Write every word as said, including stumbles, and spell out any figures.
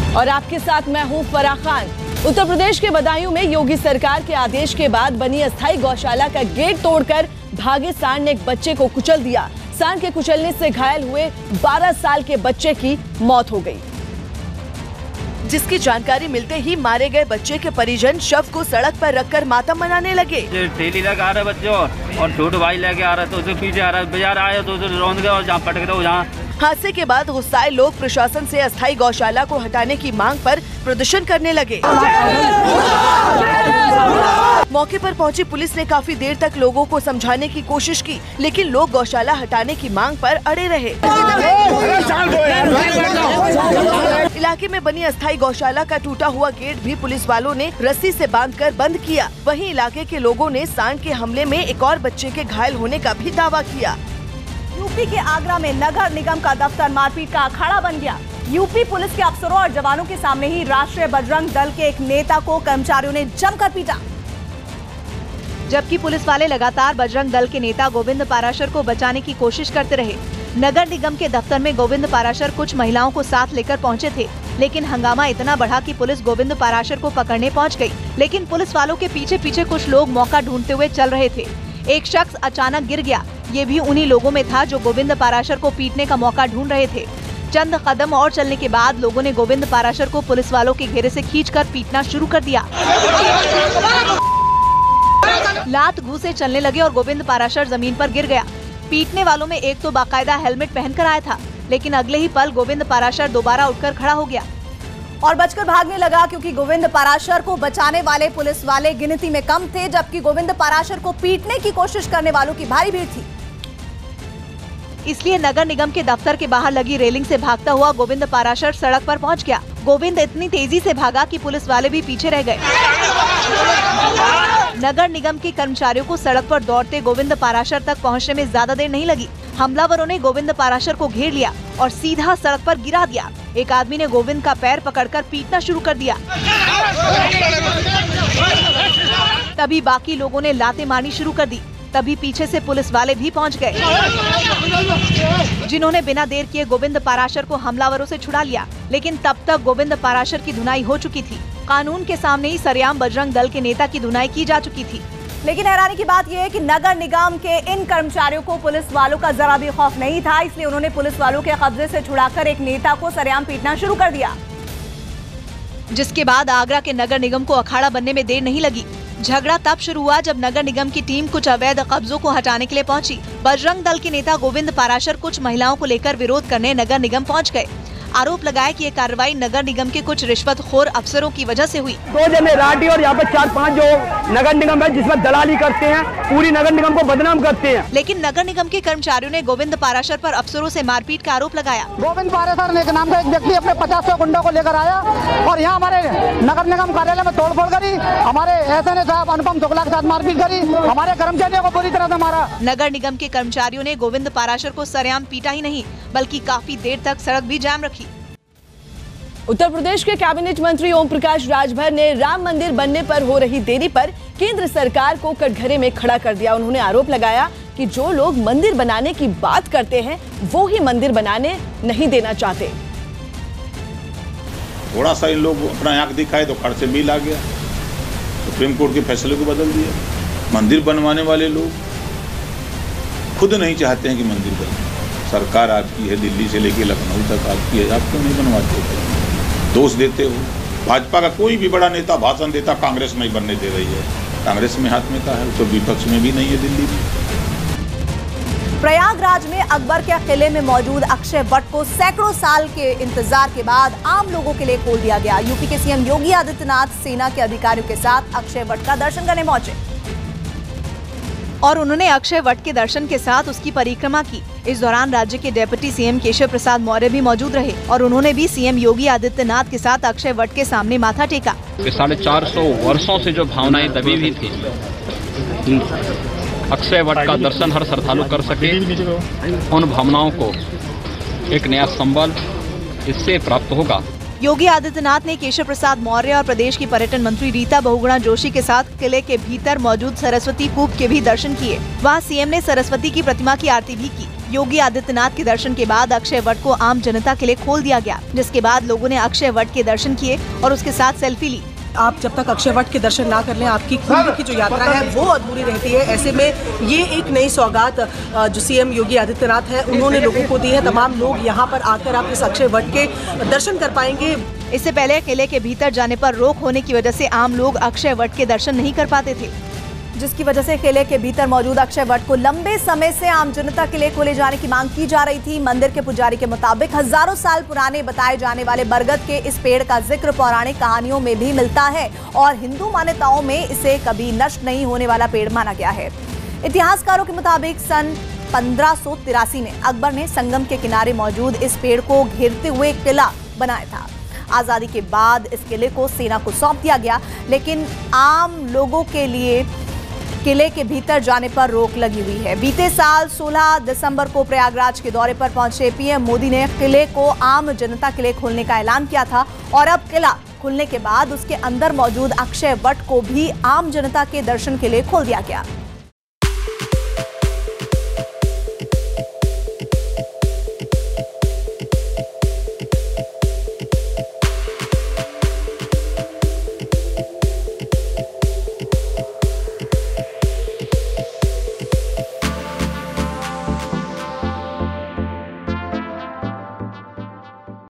और आपके साथ मैं हूं फराह खान। उत्तर प्रदेश के बदायूं में योगी सरकार के आदेश के बाद बनी अस्थायी गौशाला का गेट तोड़कर भागे सांड ने एक बच्चे को कुचल दिया। सांड के कुचलने से घायल हुए बारह साल के बच्चे की मौत हो गई, जिसकी जानकारी मिलते ही मारे गए बच्चे के परिजन शव को सड़क पर रखकर मातम मनाने लगे। ठेली लेके आ रहे बच्चे और छोटे भाई लेके आ रहे तो उसे पीछे आ रहा है, बाजार आए तो उसे रौंद गए और जहाँ पटक दो जहाँ। हादसे के बाद गुस्साए लोग प्रशासन से अस्थायी गौशाला को हटाने की मांग पर प्रदर्शन करने लगे। मौके पर पहुंची पुलिस ने काफी देर तक लोगों को समझाने की कोशिश की, लेकिन लोग गौशाला हटाने की मांग पर अड़े रहे। इलाके में बनी अस्थायी गौशाला का टूटा हुआ गेट भी पुलिस वालों ने रस्सी से बांधकर बंद किया। वहीं इलाके के लोगों ने सांड के हमले में एक और बच्चे के घायल होने का भी दावा किया। यूपी के आगरा में नगर निगम का दफ्तर मारपीट का अखाड़ा बन गया। यूपी पुलिस के अफसरों और जवानों के सामने ही राष्ट्रीय बजरंग दल के एक नेता को कर्मचारियों ने जमकर पीटा, जबकि पुलिस वाले लगातार बजरंग दल के नेता गोविंद पाराशर को बचाने की कोशिश करते रहे। नगर निगम के दफ्तर में गोविंद पाराशर कुछ महिलाओं को साथ लेकर पहुंचे थे, लेकिन हंगामा इतना बढ़ा कि पुलिस गोविंद पाराशर को पकड़ने पहुंच गई। लेकिन पुलिस वालों के पीछे पीछे कुछ लोग मौका ढूंढते हुए चल रहे थे। एक शख्स अचानक गिर गया, ये भी उन्हीं लोगों में था जो गोविंद पाराशर को पीटने का मौका ढूंढ रहे थे। चंद कदम और चलने के बाद लोगों ने गोविंद पाराशर को पुलिस वालों के घेरे से खींचकर पीटना शुरू कर दिया। लात घूंसे चलने लगे और गोविंद पाराशर जमीन पर गिर गया। पीटने वालों में एक तो बाकायदा हेलमेट पहनकर आया था, लेकिन अगले ही पल गोविंद पाराशर दोबारा उठकर खड़ा हो गया और बचकर भागने लगा, क्योंकि गोविंद पाराशर को बचाने वाले पुलिस वाले गिनती में कम थे, जबकि गोविंद पाराशर को पीटने की कोशिश करने वालों की भारी भीड़ थी। इसलिए नगर निगम के दफ्तर के बाहर लगी रेलिंग से भागता हुआ गोविंद पाराशर सड़क पर पहुंच गया। गोविंद इतनी तेजी से भागा कि पुलिस वाले भी पीछे रह गए। नगर निगम के कर्मचारियों को सड़क पर दौड़ते गोविंद पाराशर तक पहुंचने में ज्यादा देर नहीं लगी। हमलावरों ने गोविंद पाराशर को घेर लिया और सीधा सड़क पर गिरा दिया। एक आदमी ने गोविंद का पैर पकड़कर पीटना शुरू कर दिया। तभी बाकी लोगों ने लातें मारनी शुरू कर दी। तभी पीछे से पुलिस वाले भी पहुंच गए, जिन्होंने बिना देर किए गोविंद पाराशर को हमलावरों से छुड़ा लिया। लेकिन तब तक गोविंद पाराशर की धुनाई हो चुकी थी। कानून के सामने ही सरेआम बजरंग दल के नेता की धुनाई की जा चुकी थी। लेकिन हैरानी की बात यह है कि नगर निगम के इन कर्मचारियों को पुलिस वालों का जरा भी खौफ नहीं था, इसलिए उन्होंने पुलिस वालों के कब्जे से छुड़ाकर एक नेता को सरेआम पीटना शुरू कर दिया, जिसके बाद आगरा के नगर निगम को अखाड़ा बनने में देर नहीं लगी। झगड़ा तब शुरू हुआ जब नगर निगम की टीम कुछ अवैध कब्जों को हटाने के लिए पहुंची। बजरंग दल के नेता गोविंद पाराशर कुछ महिलाओं को लेकर विरोध करने नगर निगम पहुंच गए। आरोप लगाया कि ये कार्रवाई नगर निगम के कुछ रिश्वतखोर अफसरों की वजह से हुई। दो जने राठी और यहाँ पे चार पांच जो नगर निगम है जिसमें दलाली करते हैं, पूरी नगर निगम को बदनाम करते हैं। लेकिन नगर निगम के कर्मचारियों ने गोविंद पाराशर पर अफसरों से मारपीट का आरोप लगाया। गोविंद पाराशर ने नाम का एक व्यक्ति अपने पचास सौ गुंडों को लेकर आया और यहाँ हमारे नगर निगम कार्यालय में तोड़फोड़ करी, हमारे एस एन ए साहब अनुपम शुक्ला के साथ मारपीट करी, हमारे कर्मचारियों को बुरी तरह से मारा। नगर निगम के कर्मचारियों ने गोविंद पाराशर को सरेआम पीटा ही नहीं, बल्कि काफी देर तक सड़क भी जाम रखी। उत्तर प्रदेश के कैबिनेट मंत्री ओम प्रकाश राजभर ने राम मंदिर बनने पर हो रही देरी पर केंद्र सरकार को कटघरे में खड़ा कर दिया। उन्होंने आरोप लगाया कि जो लोग मंदिर बनाने की बात करते हैं वो ही मंदिर बनाने नहीं देना चाहते। थोड़ा सा इन लोग अपना आंख दिखाए तो खड़ से मिल आ गया, सुप्रीम कोर्ट के फैसले को बदल दिया। मंदिर बनवाने वाले लोग खुद नहीं चाहते हैं कि मंदिर बने। सरकार आपकी है, दिल्ली से लेके लखनऊ तक आपकी है, आप क्यों नहीं बनवाते? दोष देते हो। भाजपा का कोई भी बड़ा नेता भाषण देता कांग्रेस नहीं बनने दे रही है, कांग्रेस में हाथ में का है, तो विपक्ष में भी नहीं है दिल्ली में। प्रयागराज में अकबर के किले में मौजूद अक्षय वट को सैकड़ों साल के इंतजार के बाद आम लोगों के लिए खोल दिया गया। यूपी के सीएम योगी आदित्यनाथ सेना के अधिकारियों के साथ अक्षय वट का दर्शन करने पहुंचे और उन्होंने अक्षय वट के दर्शन के साथ उसकी परिक्रमा की। इस दौरान राज्य के डेप्यूटी सीएम केशव प्रसाद मौर्य भी मौजूद रहे और उन्होंने भी सीएम योगी आदित्यनाथ के साथ अक्षय वट के सामने माथा टेका। साढ़े चार सौ वर्षों से जो भावनाएं दबी हुई थी, अक्षय वट का दर्शन हर श्रद्धालु कर सके, उन भावनाओं को एक नया संबल इससे प्राप्त होगा। योगी आदित्यनाथ ने केशव प्रसाद मौर्य और प्रदेश की पर्यटन मंत्री रीता बहुगुणा जोशी के साथ किले के भीतर मौजूद सरस्वती कूप के भी दर्शन किए। वहां सीएम ने सरस्वती की प्रतिमा की आरती भी की। योगी आदित्यनाथ के दर्शन के बाद अक्षय वट को आम जनता के लिए खोल दिया गया, जिसके बाद लोगों ने अक्षय वट के दर्शन किए और उसके साथ सेल्फी ली। आप जब तक अक्षय वट के दर्शन ना कर लें, आपकी कुंभ की जो यात्रा है वो अधूरी रहती है। ऐसे में ये एक नई सौगात जो सीएम योगी आदित्यनाथ है उन्होंने लोगों को दी है। तमाम लोग यहाँ पर आकर आप इस अक्षय वट के दर्शन कर पाएंगे। इससे पहले किले के भीतर जाने पर रोक होने की वजह से आम लोग अक्षय वट के दर्शन नहीं कर पाते थे, जिसकी वजह से किले के भीतर मौजूद अक्षय वट को लंबे समय से आम जनता के लिए खोले जाने की मांग की जा रही थी। मंदिर के पुजारी के मुताबिक हजारों साल पुराने बताए जाने वाले बरगद के इस पेड़ का जिक्र पौराणिक कहानियों में भी मिलता है और हिंदू मान्यताओं में इसे कभी नष्ट नहीं होने वाला पेड़ माना गया है। इतिहासकारों के मुताबिक सन पंद्रह सौ तिरासी में अकबर ने संगम के किनारे मौजूद इस पेड़ को घेरते हुए किला बनाया था। आजादी के बाद इस किले को सेना को सौंप दिया गया, लेकिन आम लोगों के लिए किले के भीतर जाने पर रोक लगी हुई है। बीते साल सोलह दिसंबर को प्रयागराज के दौरे पर पहुंचे पीएम मोदी ने किले को आम जनता के लिए खोलने का ऐलान किया था और अब किला खुलने के बाद उसके अंदर मौजूद अक्षय वट को भी आम जनता के दर्शन के लिए खोल दिया गया।